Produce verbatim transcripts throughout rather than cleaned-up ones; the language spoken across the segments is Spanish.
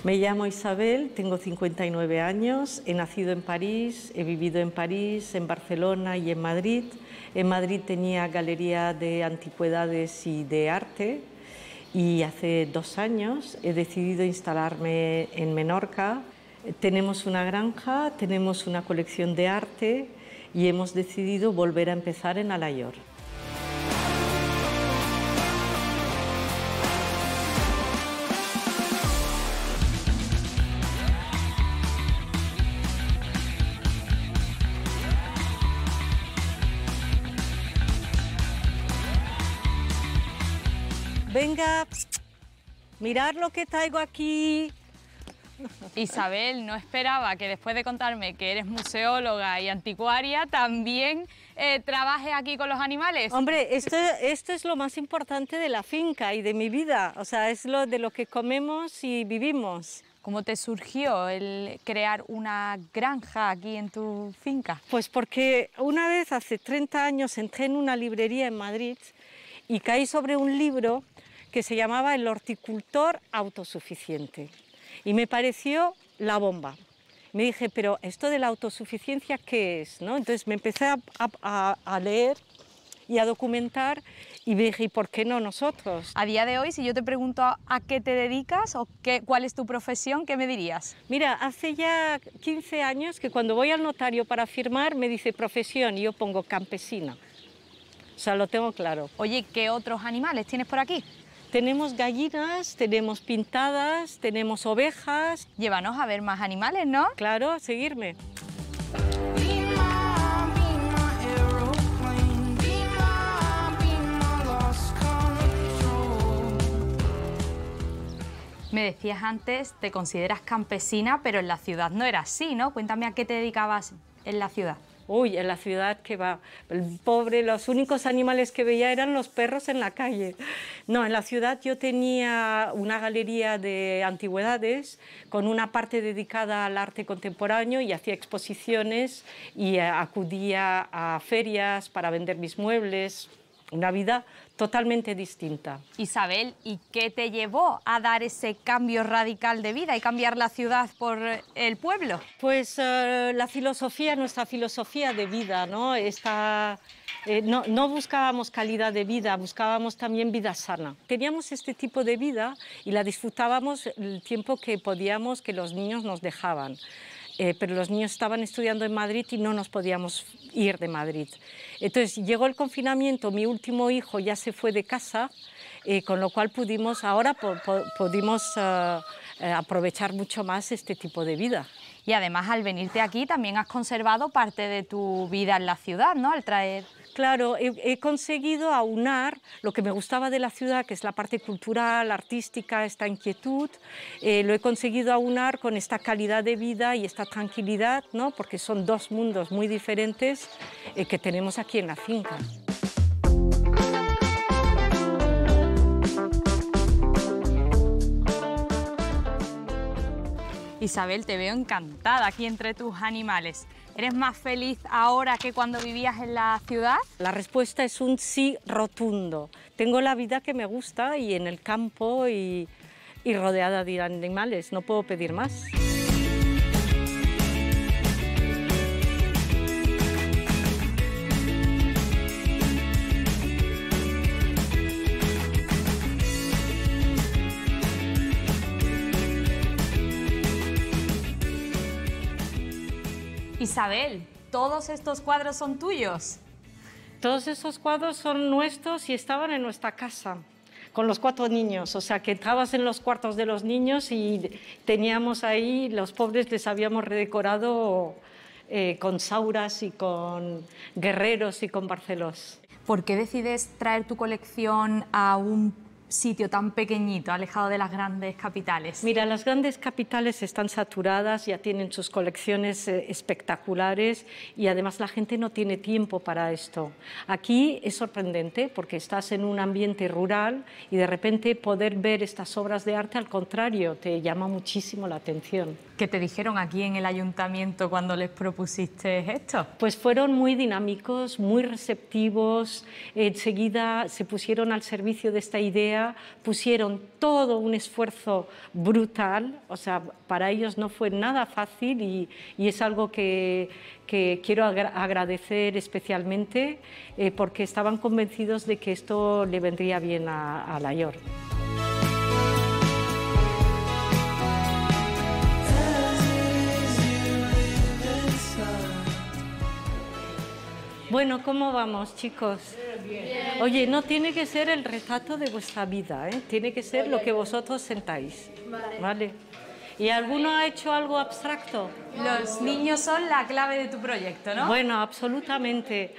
Me llamo Isabel, tengo cincuenta y nueve años, he nacido en París, he vivido en París, en Barcelona y en Madrid. En Madrid tenía galería de antigüedades y de arte y hace dos años he decidido instalarme en Menorca. Tenemos una granja, tenemos una colección de arte y hemos decidido volver a empezar en Alayor. Venga, mirad lo que traigo aquí. Isabel, no esperaba que después de contarme que eres museóloga y anticuaria, también eh, trabajes aquí con los animales. Hombre, esto, esto es lo más importante de la finca y de mi vida. O sea, es lo de lo que comemos y vivimos. ¿Cómo te surgió el crear una granja aquí en tu finca? Pues porque una vez, hace treinta años, entré en una librería en Madrid y caí sobre un libro que se llamaba El horticultor autosuficiente. Y me pareció la bomba. Me dije, pero esto de la autosuficiencia, ¿qué es? ¿No? Entonces me empecé a, a, a leer y a documentar y me dije, ¿y por qué no nosotros? A día de hoy, si yo te pregunto a, a qué te dedicas o qué, cuál es tu profesión, ¿qué me dirías? Mira, hace ya quince años que cuando voy al notario para firmar me dice profesión y yo pongo campesina. O sea, lo tengo claro. Oye, ¿qué otros animales tienes por aquí? Tenemos gallinas, tenemos pintadas, tenemos ovejas. Llévanos a ver más animales, ¿no? Claro, seguirme. Me decías antes, te consideras campesina, pero en la ciudad no era así, ¿no? Cuéntame a qué te dedicabas en la ciudad. Uy, en la ciudad que va, el pobre, los únicos animales que veía eran los perros en la calle. No, en la ciudad yo tenía una galería de antigüedades con una parte dedicada al arte contemporáneo y hacía exposiciones y acudía a ferias para vender mis muebles. Una vida totalmente distinta. Isabel, ¿y qué te llevó a dar ese cambio radical de vida y cambiar la ciudad por el pueblo? Pues uh, la filosofía, nuestra filosofía de vida, ¿no? Esta, eh, no, no buscábamos calidad de vida, buscábamos también vida sana. Teníamos este tipo de vida y la disfrutábamos el tiempo que podíamos, que los niños nos dejaban. Eh, pero los niños estaban estudiando en Madrid y no nos podíamos ir de Madrid. Entonces llegó el confinamiento, mi último hijo ya se fue de casa, eh, con lo cual pudimos, ahora po po pudimos uh, eh, aprovechar mucho más este tipo de vida. Y además al venirte aquí también has conservado parte de tu vida en la ciudad, ¿no? Al traer... Claro, he, he conseguido aunar lo que me gustaba de la ciudad, que es la parte cultural, artística, esta inquietud, eh, lo he conseguido aunar con esta calidad de vida y esta tranquilidad, ¿no? Porque son dos mundos muy diferentes eh, que tenemos aquí en la finca. Isabel, te veo encantada aquí entre tus animales. ¿Eres más feliz ahora que cuando vivías en la ciudad? La respuesta es un sí rotundo. Tengo la vida que me gusta y en el campo y, y rodeada de animales. No puedo pedir más. Isabel, ¿todos estos cuadros son tuyos? Todos esos cuadros son nuestros y estaban en nuestra casa, con los cuatro niños. O sea, que entrabas en los cuartos de los niños y teníamos ahí, los pobres les habíamos redecorado eh, con sauras y con guerreros y con barcelos. ¿Por qué decides traer tu colección a un sitio tan pequeñito, alejado de las grandes capitales? Mira, las grandes capitales están saturadas, ya tienen sus colecciones eh, espectaculares y además la gente no tiene tiempo para esto. Aquí es sorprendente porque estás en un ambiente rural y de repente poder ver estas obras de arte, al contrario, te llama muchísimo la atención. ¿Qué te dijeron aquí en el ayuntamiento cuando les propusiste esto? Pues fueron muy dinámicos, muy receptivos, enseguida se pusieron al servicio de esta idea, pusieron todo un esfuerzo brutal, o sea, para ellos no fue nada fácil y, y es algo que, que quiero agra agradecer especialmente eh, porque estaban convencidos de que esto le vendría bien a, a Alaior. Bueno, ¿cómo vamos, chicos? Bien. Oye, no tiene que ser el retrato de vuestra vida, ¿eh? Tiene que ser lo que vosotros sentáis. Vale. ¿Vale? ¿Y alguno ha hecho algo abstracto? Los niños son la clave de tu proyecto, ¿no? Bueno, absolutamente.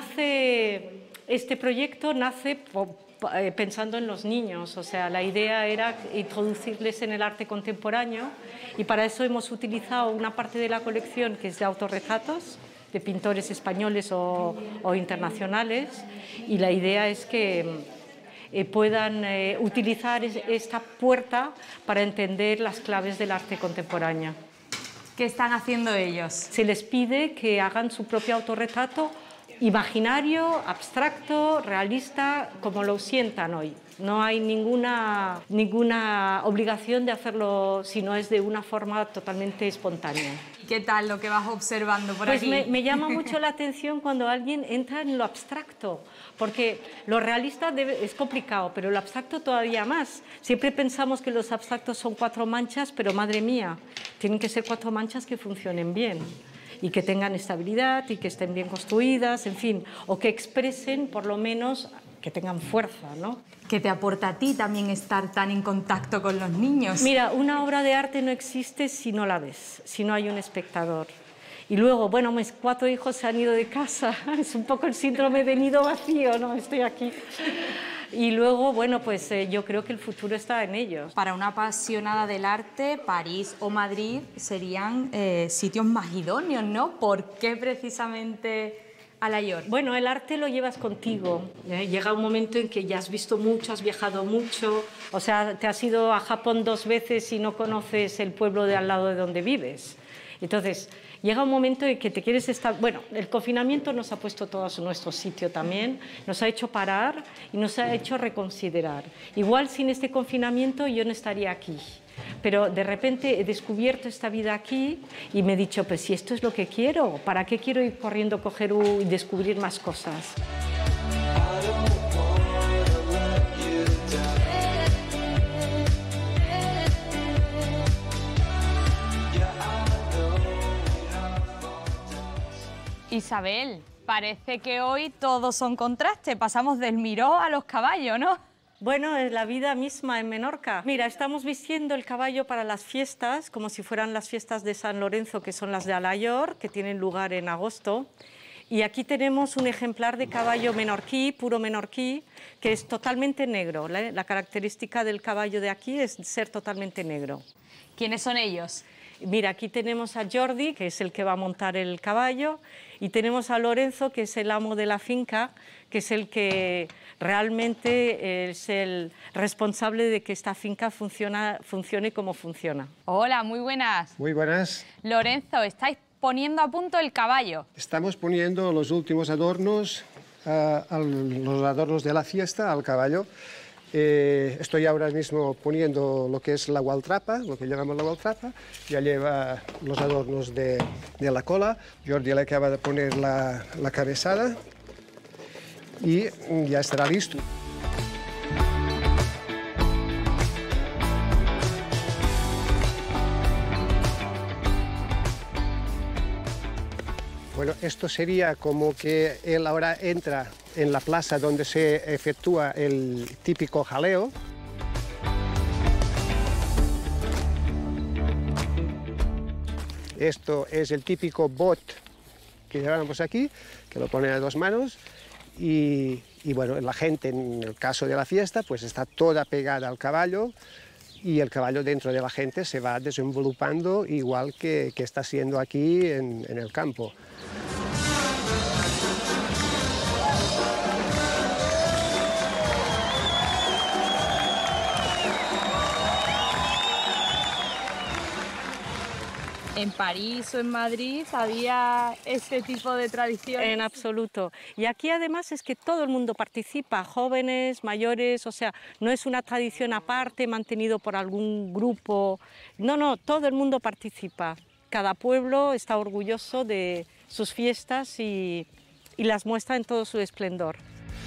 Nace, este proyecto nace pensando en los niños, o sea, la idea era introducirles en el arte contemporáneo y para eso hemos utilizado una parte de la colección que es de autorretratos, de pintores españoles o, o internacionales, y la idea es que eh, puedan eh, utilizar esta puerta para entender las claves del arte contemporáneo. ¿Qué están haciendo ellos? Se les pide que hagan su propio autorretrato imaginario, abstracto, realista, como lo sientan hoy. No hay ninguna, ninguna obligación de hacerlo si no es de una forma totalmente espontánea. ¿Qué tal lo que vas observando por pues aquí? Me, me llama mucho la atención cuando alguien entra en lo abstracto, porque lo realista debe, es complicado, pero lo abstracto todavía más. Siempre pensamos que los abstractos son cuatro manchas, pero madre mía, tienen que ser cuatro manchas que funcionen bien y que tengan estabilidad y que estén bien construidas, en fin, o que expresen por lo menos, que tengan fuerza, ¿no? ¿Qué te aporta a ti también estar tan en contacto con los niños? Mira, una obra de arte no existe si no la ves, si no hay un espectador. Y luego, bueno, mis cuatro hijos se han ido de casa, es un poco el síndrome de nido vacío, ¿no? Estoy aquí. Y luego, bueno, pues eh, yo creo que el futuro está en ellos. Para una apasionada del arte, París o Madrid serían eh, sitios más idóneos, ¿no? ¿Por qué precisamente Alaior? Bueno, el arte lo llevas contigo. ¿eh? Llega un momento en que ya has visto mucho, has viajado mucho, o sea, te has ido a Japón dos veces y no conoces el pueblo de al lado de donde vives. Entonces, llega un momento en que te quieres estar... Bueno, el confinamiento nos ha puesto todos en nuestro sitio también, nos ha hecho parar y nos ha hecho reconsiderar. Igual sin este confinamiento yo no estaría aquí, pero de repente he descubierto esta vida aquí y me he dicho, pues si esto es lo que quiero, ¿para qué quiero ir corriendo a coger y descubrir más cosas? Isabel, parece que hoy todos son contrastes, pasamos del Miró a los caballos, ¿no? Bueno, es la vida misma en Menorca. Mira, estamos vistiendo el caballo para las fiestas, como si fueran las fiestas de San Lorenzo, que son las de Alaior, que tienen lugar en agosto. Y aquí tenemos un ejemplar de caballo menorquí, puro menorquí, que es totalmente negro. La, la característica del caballo de aquí es ser totalmente negro. ¿Quiénes son ellos? Mira, aquí tenemos a Jordi, que es el que va a montar el caballo, y tenemos a Lorenzo, que es el amo de la finca, que es el que realmente es el responsable de que esta finca funciona, funcione como funciona. Hola, muy buenas. Muy buenas. Lorenzo, estáis poniendo a punto el caballo. Estamos poniendo los últimos adornos, uh, al, los adornos de la fiesta al caballo. Eh, estoy ahora mismo poniendo lo que es la gualtrapa, lo que llamamos la gualtrapa. Ya lleva los adornos de, de la cola. Jordi le acaba de poner la, la cabezada y ya estará listo. Bueno, esto sería como que él ahora entra en la plaza donde se efectúa el típico jaleo. Esto es el típico bot que llevamos aquí, que lo pone a dos manos. Y, y bueno, la gente, en el caso de la fiesta, pues está toda pegada al caballo y el caballo dentro de la gente se va desenvolupando igual que, que está siendo aquí en, en el campo. ¿En París o en Madrid había este tipo de tradiciones? En absoluto. Y aquí además es que todo el mundo participa, jóvenes, mayores, o sea, no es una tradición aparte mantenido por algún grupo. No, no, todo el mundo participa. Cada pueblo está orgulloso de sus fiestas y, y las muestra en todo su esplendor.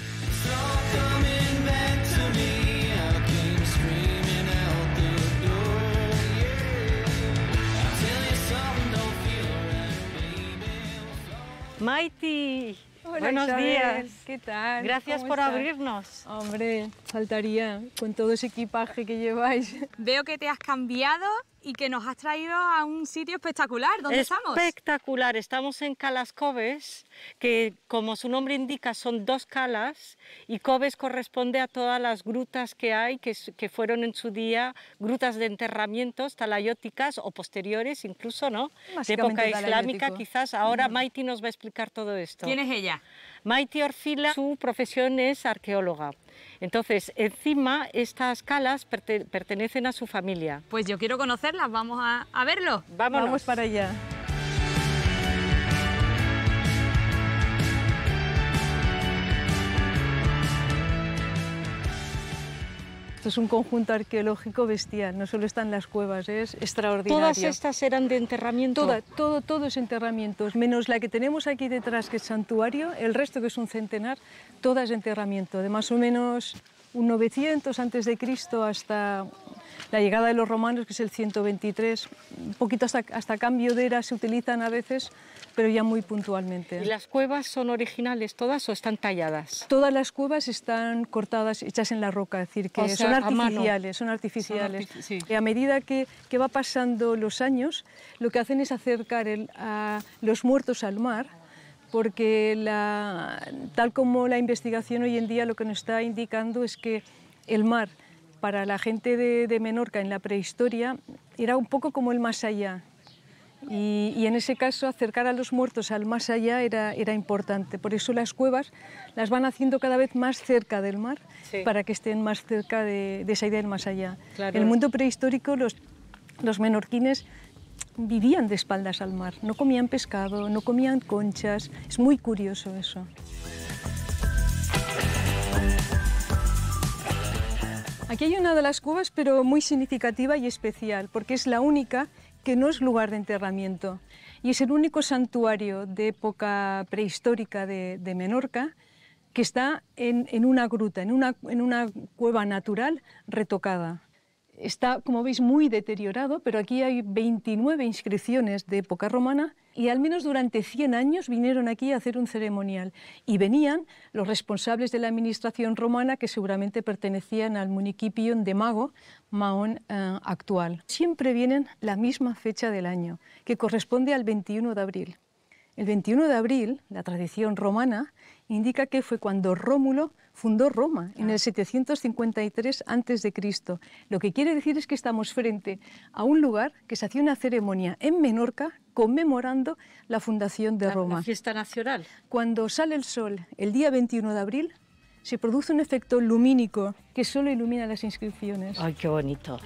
Maiti, hola, buenos Isabel. días. ¿Qué tal? Gracias ¿Cómo por estás? abrirnos. Hombre, faltaría con todo ese equipaje que lleváis. Veo que te has cambiado y que nos has traído a un sitio espectacular. ¿Dónde estamos? Espectacular, estamos en Calas Coves, que como su nombre indica son dos calas, y Coves corresponde a todas las grutas que hay, que, que fueron en su día grutas de enterramientos talayóticas o posteriores incluso, ¿no? De época islámica quizás. Ahora Maiti nos va a explicar todo esto. ¿Quién es ella? Maiti Orfila, su profesión es arqueóloga. Entonces, encima, estas calas perte pertenecen a su familia. Pues yo quiero conocerlas, vamos a, a verlo. Vámonos. Vamos para allá. Esto es un conjunto arqueológico bestial, no solo están las cuevas, es extraordinario. ¿Todas estas eran de enterramiento? Toda, todo, todo es enterramientos, menos la que tenemos aquí detrás, que es santuario, el resto, que es un centenar, todas es enterramiento, de más o menos un novecientos antes de Cristo hasta la llegada de los romanos, que es el ciento veintitrés, un poquito hasta, hasta cambio de era se utilizan a veces, pero ya muy puntualmente. ¿Y las cuevas son originales todas o están talladas? Todas las cuevas están cortadas, hechas en la roca, es decir, que o sea, son artificiales, son artificiales. Son artifici sí. Y a medida que, que va pasando los años, lo que hacen es acercar el, a los muertos al mar, porque la, tal como la investigación hoy en día lo que nos está indicando es que el mar, para la gente de, de Menorca en la prehistoria, era un poco como el más allá. Y, y en ese caso acercar a los muertos al más allá era, era importante. Por eso las cuevas las van haciendo cada vez más cerca del mar, sí, para que estén más cerca de, de esa idea del más allá. Claro. En el mundo prehistórico los, los menorquines vivían de espaldas al mar, no comían pescado, no comían conchas. Es muy curioso eso. Aquí hay una de las cuevas, pero muy significativa y especial, porque es la única que no es lugar de enterramiento y es el único santuario de época prehistórica de, de Menorca que está en, en una gruta, en una, en una cueva natural retocada. Está, como veis, muy deteriorado, pero aquí hay veintinueve inscripciones de época romana y al menos durante cien años vinieron aquí a hacer un ceremonial. Y venían los responsables de la administración romana, que seguramente pertenecían al municipio de Mago, Mahón eh, actual. Siempre vienen la misma fecha del año, que corresponde al veintiuno de abril. El veintiuno de abril, la tradición romana, indica que fue cuando Rómulo fundó Roma, en el setecientos cincuenta y tres antes de Cristo. Lo que quiere decir es que estamos frente a un lugar que se hacía una ceremonia en Menorca conmemorando la fundación de Roma. La fiesta nacional. Cuando sale el sol el día veintiuno de abril, se produce un efecto lumínico que solo ilumina las inscripciones. ¡Ay, qué bonito!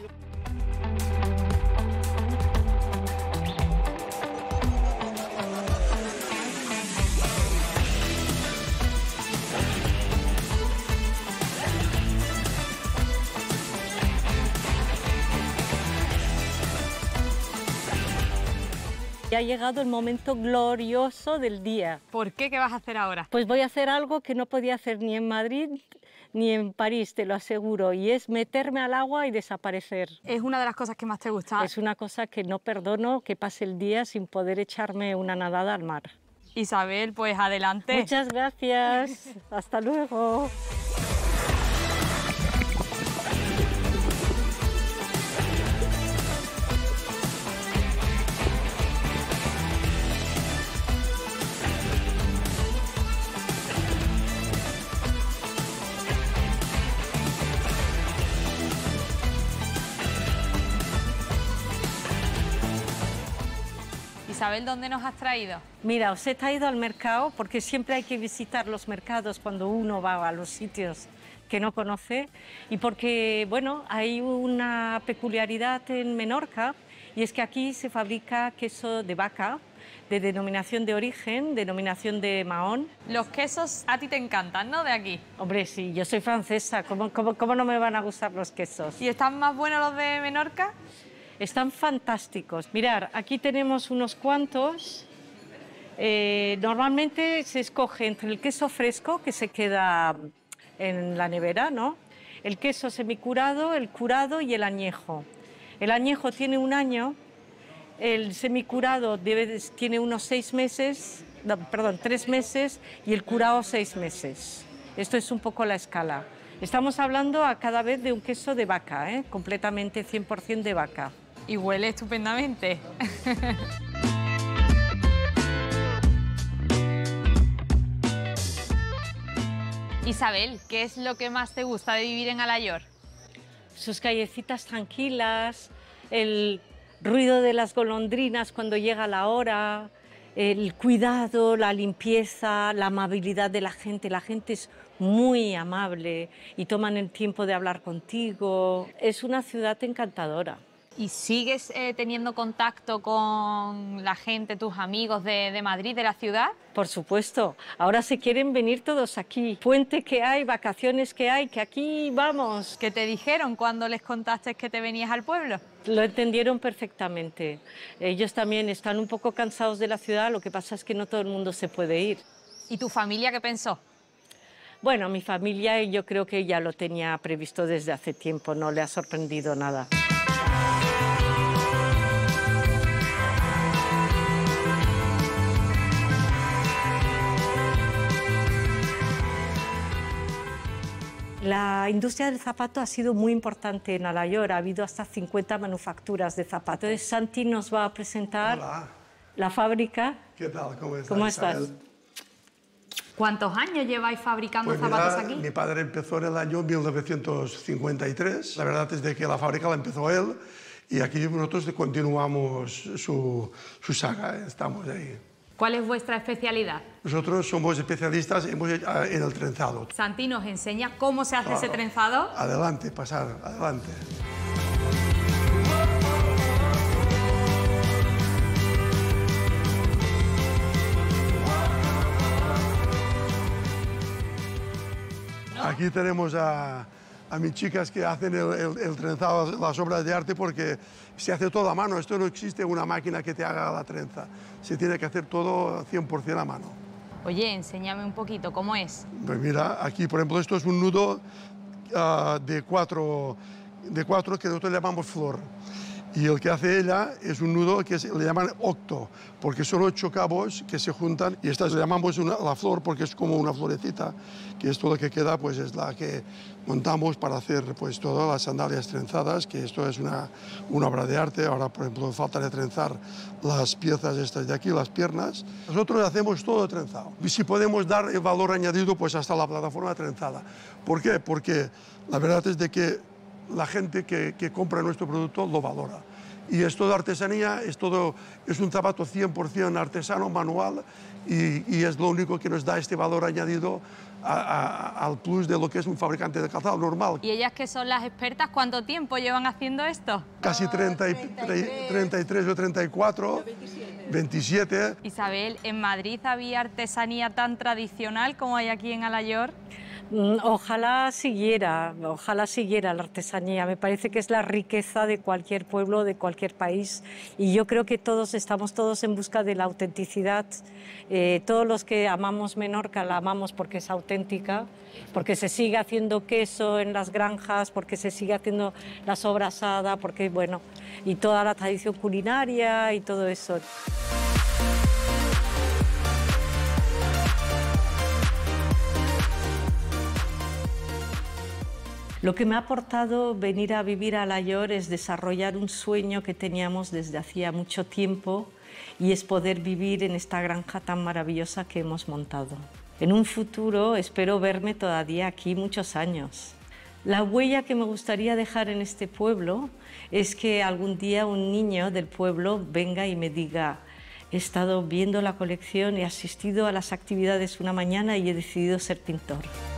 Ya ha llegado el momento glorioso del día. ¿Por qué? ¿Qué vas a hacer ahora? Pues voy a hacer algo que no podía hacer ni en Madrid ni en París, te lo aseguro, y es meterme al agua y desaparecer. Es una de las cosas que más te gusta. Es una cosa que no perdono, que pase el día sin poder echarme una nadada al mar. Isabel, pues adelante. Muchas gracias. Hasta luego. Isabel, ¿dónde nos has traído? Mira, os he traído al mercado porque siempre hay que visitar los mercados cuando uno va a los sitios que no conoce y porque, bueno, hay una peculiaridad en Menorca y es que aquí se fabrica queso de vaca, de denominación de origen, denominación de Mahón. Los quesos a ti te encantan, ¿no?, de aquí. Hombre, sí, yo soy francesa, ¿cómo, cómo, cómo no me van a gustar los quesos? ¿Y están más buenos los de Menorca? Están fantásticos. Mirad, aquí tenemos unos cuantos. Eh, normalmente se escoge entre el queso fresco, que se queda en la nevera, ¿no?, el queso semicurado, el curado y el añejo. El añejo tiene un año, el semicurado debe, tiene unos seis meses, no, perdón, tres meses, y el curado seis meses. Esto es un poco la escala. Estamos hablando a cada vez de un queso de vaca, ¿eh?, completamente cien por cien de vaca. Y huele estupendamente. Isabel, ¿qué es lo que más te gusta de vivir en Alayor? Sus callecitas tranquilas, el ruido de las golondrinas cuando llega la hora, el cuidado, la limpieza, la amabilidad de la gente. La gente es muy amable y toman el tiempo de hablar contigo. Es una ciudad encantadora. ¿Y sigues eh, teniendo contacto con la gente, tus amigos de, de Madrid, de la ciudad? Por supuesto. Ahora se quieren venir todos aquí. Puente que hay, vacaciones que hay, que aquí vamos. ¿Qué te dijeron cuando les contaste que te venías al pueblo? Lo entendieron perfectamente. Ellos también están un poco cansados de la ciudad, lo que pasa es que no todo el mundo se puede ir. ¿Y tu familia qué pensó? Bueno, mi familia yo creo que ya lo tenía previsto desde hace tiempo, no le ha sorprendido nada. La industria del zapato ha sido muy importante en Alayor, ha habido hasta cincuenta manufacturas de zapatos. Entonces Santi nos va a presentar Hola. la fábrica. ¿Qué tal? ¿Cómo estás? ¿Cómo estás? Isabel? ¿Cuántos años lleváis fabricando Pues zapatos mira, aquí? mi padre empezó en el año mil novecientos cincuenta y tres. La verdad es de que la fábrica la empezó él y aquí nosotros continuamos su, su saga, estamos ahí. ¿Cuál es vuestra especialidad? Nosotros somos especialistas hemos, en el trenzado. Santi, ¿nos enseña cómo se hace Claro. ese trenzado? Adelante, pasar, adelante. Aquí tenemos a, a mis chicas que hacen el, el, el trenzado, las obras de arte, porque se hace todo a mano. Esto no existe una máquina que te haga la trenza. Se tiene que hacer todo cien por cien a mano. Oye, enséñame un poquito, ¿cómo es? Pues mira, aquí, por ejemplo, esto es un nudo uh, de, cuatro, de cuatro que nosotros llamamos flor. Y el que hace ella es un nudo que se, le llaman octo, porque son ocho cabos que se juntan y esta le llamamos una, la flor porque es como una florecita, que esto lo que queda pues es la que montamos para hacer pues todas las sandalias trenzadas, que esto es una, una obra de arte. Ahora, por ejemplo, falta de trenzar las piezas estas de aquí, las piernas. Nosotros hacemos todo trenzado. Y si podemos dar el valor añadido, pues hasta la plataforma trenzada. ¿Por qué? Porque la verdad es de que la gente que, que compra nuestro producto lo valora. Y es todo artesanía, es, todo, es un zapato cien por cien artesano, manual, y, y es lo único que nos da este valor añadido a, a, al plus de lo que es un fabricante de calzado normal. ¿Y ellas que son las expertas, cuánto tiempo llevan haciendo esto? Casi treinta y, treinta y tres o treinta y cuatro, veintisiete. Isabel, ¿en Madrid había artesanía tan tradicional como hay aquí en Alayor? Ojalá siguiera, ojalá siguiera la artesanía. Me parece que es la riqueza de cualquier pueblo, de cualquier país. Y yo creo que todos estamos todos en busca de la autenticidad. Eh, todos los que amamos Menorca la amamos porque es auténtica, porque se sigue haciendo queso en las granjas, porque se sigue haciendo la sobrasada, porque bueno, y toda la tradición culinaria y todo eso. Lo que me ha aportado venir a vivir a Alayor es desarrollar un sueño que teníamos desde hacía mucho tiempo y es poder vivir en esta granja tan maravillosa que hemos montado. En un futuro espero verme todavía aquí muchos años. La huella que me gustaría dejar en este pueblo es que algún día un niño del pueblo venga y me diga: he estado viendo la colección, he asistido a las actividades una mañana y he decidido ser pintor.